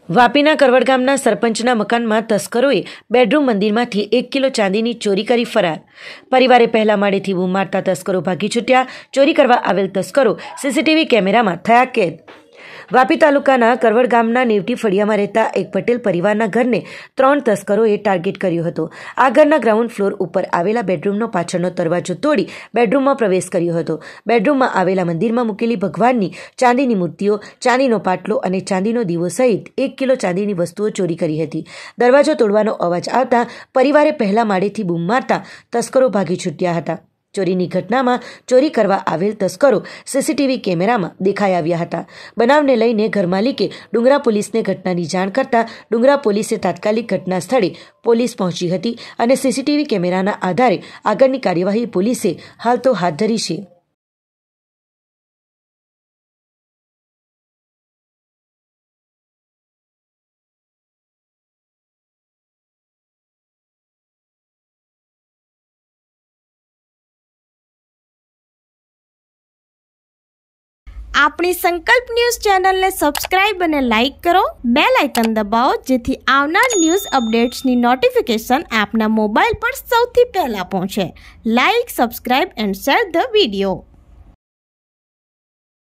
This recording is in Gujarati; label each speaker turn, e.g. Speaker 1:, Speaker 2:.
Speaker 1: વાપીના કરવડ ગામના સરપંચના મકાનમાં તસ્કરોએ બેડરૂમ મંદિરમાંથી 1 કિલો ચાંદીની ચોરી કરી ફરાર. પરિવારે પહેલા માળેથી બૂમ મારતા તસ્કરો ભાગી છૂટ્યા. ચોરી કરવા આવેલ તસ્કરો સીસીટીવી કેમેરામાં થયા કેદ. વાપી તાલુકાના કરવડ ગામના નેવટી ફળિયામાં રહેતા એક પટેલ પરિવારના ઘરને 3 તસ્કરોએ ટાર્ગેટ કર્યો હતો. આ ઘરના ગ્રાઉન્ડ ફ્લોર ઉપર આવેલા બેડરૂમનો પાછળનો દરવાજો તોડી બેડરૂમમાં પ્રવેશ કર્યો હતો. બેડરૂમમાં આવેલા મંદિરમાં મૂકેલી ભગવાનની ચાંદીની મૂર્તિઓ, ચાંદીનો પાટલો અને ચાંદીનો દીવો સહિત 1 કિલો ચાંદીની વસ્તુઓ ચોરી કરી હતી. દરવાજો તોડવાનો અવાજ આવતા પરિવારે પહેલા માળેથી બૂમ મારતા તસ્કરો ભાગી છૂટ્યા હતા. ચોરીની ઘટનામાં ચોરી કરવા આવેલ તસ્કરો સીસીટીવી કેમેરામાં દેખાઈ આવ્યા હતા. બનાવને લઈને ઘરમાલિકે ડુંગરા પોલીસને ઘટનાની જાણ કરતા ડુંગરા પોલીસે તાત્કાલિક ઘટના સ્થળે પોલીસ પહોંચી હતી અને સીસીટીવી કેમેરાના આધારે આગળની કાર્યવાહી પોલીસે હાલ તો હાથ ધરી છે.
Speaker 2: આપણી સંકલ્પ ન્યૂઝ ચેનલને સબસ્ક્રાઇબ અને લાઇક કરો. બેલ આઇકન દબાવો જેથી આવનાર ન્યૂઝ અપડેટ્સની નોટિફિકેશન આપના મોબાઈલ પર સૌથી પહેલા પહોંચે. Like, subscribe and share the video.